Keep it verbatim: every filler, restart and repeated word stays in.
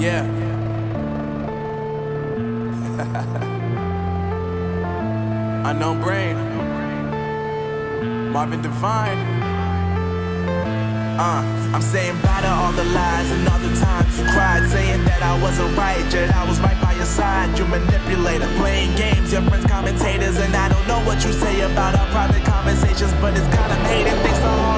Yeah. Unknown Brain. Marvin Divine. Uh, I'm saying bye to all the lies and all the times you cried, saying that I wasn't right, yet I was right by your side. You manipulator, playing games, your friends commentators, and I don't know what you say about our private conversations, but it's kind of hating. Thanks to all